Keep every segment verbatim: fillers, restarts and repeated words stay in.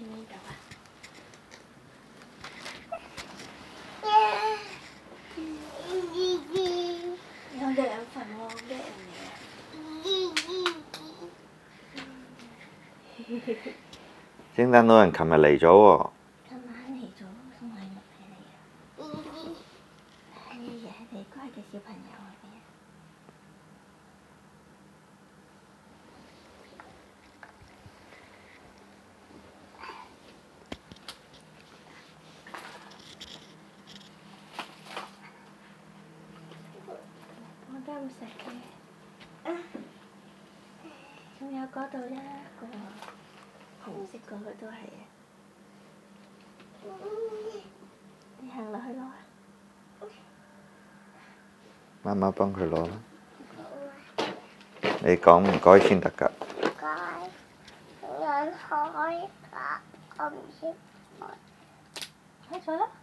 呢度啊？有兩份喎，好叻你啊！ 聖誕老人琴日嚟咗喎。 今晚嚟咗，送禮物俾你啊！哎呀，你乖嘅小朋友係咪啊？我都唔食嘅。仲有嗰度一個紅色嗰個都係啊！你行落去攞啊！ 媽媽幫佢攞啦。你講唔該先得㗎。 唔該，人開㗎，我唔識開。 開咗啦。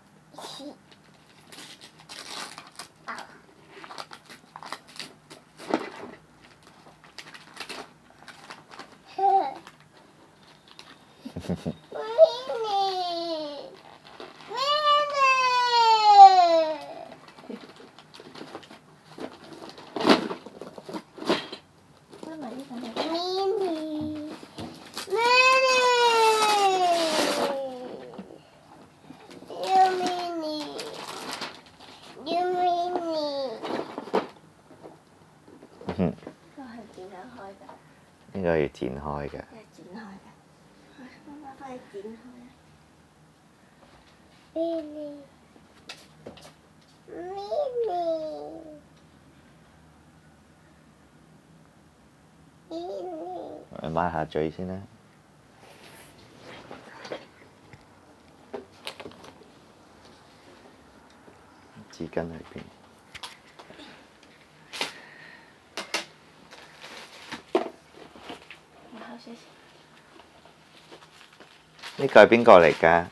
呢個要剪開嘅。 係剪開嘅。媽媽幫你剪開啊。 Mini Mini Mini 你抹下嘴先啦。紙巾喺邊？呢個係邊個嚟㗎？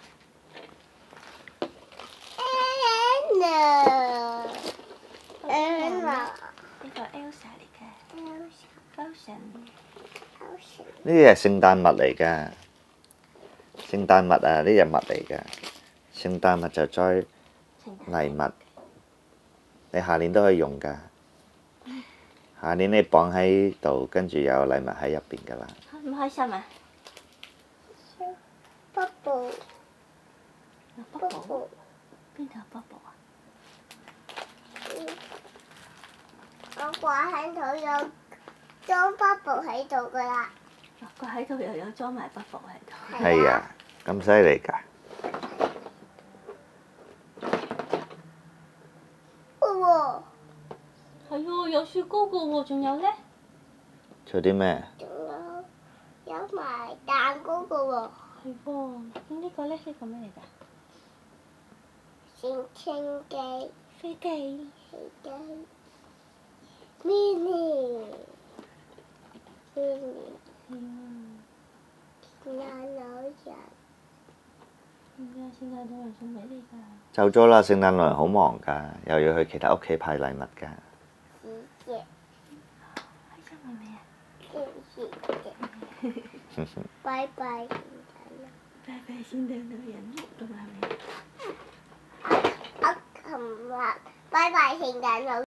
Anna Anna 呢個 Elsa 嚟嘅。Elsa。 呢啲係聖誕襪嚟㗎。聖誕襪啊，呢隻襪嚟㗎。聖誕襪就再禮物，你下年都可以用㗎。下年你綁喺度，跟住有禮物喺入邊㗎啦。 唔開心啊 ？Bubble Bubble 邊度有 Bubble 啊？ 我掛喺度有裝 Bubble 喺度㗎啦。 掛喺度又有裝埋 Bubble 喺度。 係啊，咁犀利㗎！ 喎， 係喎，有雪糕㗎喎，仲有咧？ 仲有啲咩？ 仲有有埋蛋糕㗎喎。 係喎，咁呢個咧？呢個咩嚟㗎？ 直升機。 飛機。 飛機。Mini Mini。 係啊。 聖誕老人。 點解聖誕老人送俾你㗎？ 走咗啦！聖誕老人好忙㗎，又要去其他屋企派禮物㗎。 是嘅。 開心係咪啊？ 是嘅。拜拜。 拜拜聖誕老人，咁係咪？ 我琴日拜拜聖誕老人。